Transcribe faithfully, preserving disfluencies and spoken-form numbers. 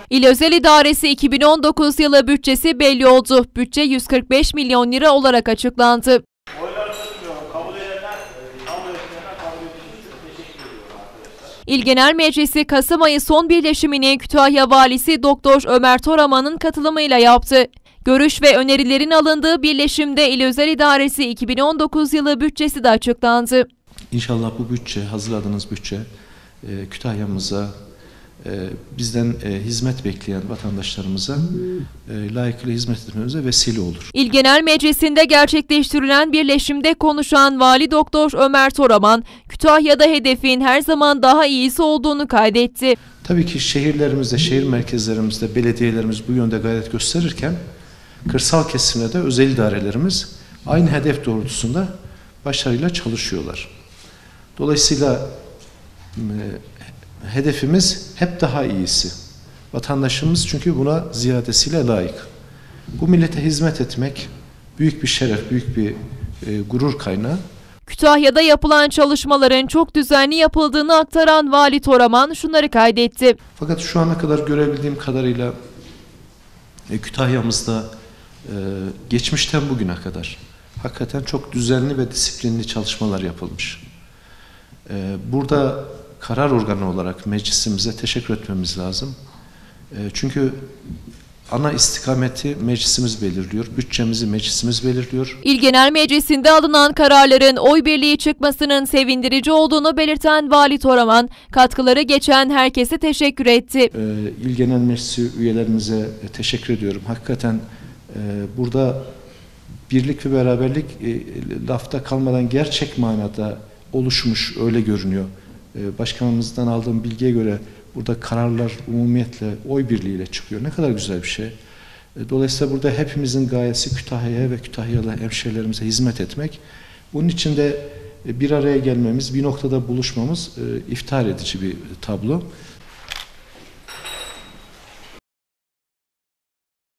İl Özel İdaresi iki bin on dokuz yılı bütçesi belli oldu. Bütçe yüz kırk beş milyon lira olarak açıklandı. İl Genel Meclisi Kasım ayı son birleşimini Kütahya Valisi Doktor Ömer Toraman'ın katılımıyla yaptı. Görüş ve önerilerin alındığı birleşimde İl Özel İdaresi iki bin on dokuz yılı bütçesi de açıklandı. İnşallah bu bütçe, hazırladığınız bütçe e, Kütahya'mıza, e, bizden e, hizmet bekleyen vatandaşlarımıza e, layıkıyla hizmet etmemize vesile olur. İl Genel Meclisi'nde gerçekleştirilen birleşimde konuşan Vali Doktor Ömer Toraman, Kütahya'da hedefin her zaman daha iyisi olduğunu kaydetti. Tabii ki şehirlerimizde, şehir merkezlerimizde belediyelerimiz bu yönde gayret gösterirken kırsal kesimde de özel idarelerimiz aynı hedef doğrultusunda başarıyla çalışıyorlar. Dolayısıyla e, hedefimiz hep daha iyisi. Vatandaşımız çünkü buna ziyadesiyle layık. Bu millete hizmet etmek büyük bir şeref, büyük bir e, gurur kaynağı. Kütahya'da yapılan çalışmaların çok düzenli yapıldığını aktaran Vali Toraman şunları kaydetti. Fakat şu ana kadar görebildiğim kadarıyla e, Kütahya'mızda e, geçmişten bugüne kadar hakikaten çok düzenli ve disiplinli çalışmalar yapılmış. E, burada karar organı olarak meclisimize teşekkür etmemiz lazım. E, çünkü ana istikameti meclisimiz belirliyor, bütçemizi meclisimiz belirliyor. İl Genel Meclisi'nde alınan kararların oy birliği çıkmasının sevindirici olduğunu belirten Vali Toraman, katkıları geçen herkese teşekkür etti. E, İl Genel Meclisi üyelerimize teşekkür ediyorum. Hakikaten e, burada birlik ve beraberlik e, lafta kalmadan gerçek manada oluşmuş, öyle görünüyor. E, başkanımızdan aldığım bilgiye göre burada kararlar umumiyetle oy birliğiyle çıkıyor. Ne kadar güzel bir şey. Dolayısıyla burada hepimizin gayesi Kütahya'ya ve Kütahyalı hemşehrilerimize hizmet etmek. Bunun için de bir araya gelmemiz, bir noktada buluşmamız iftihar edici bir tablo.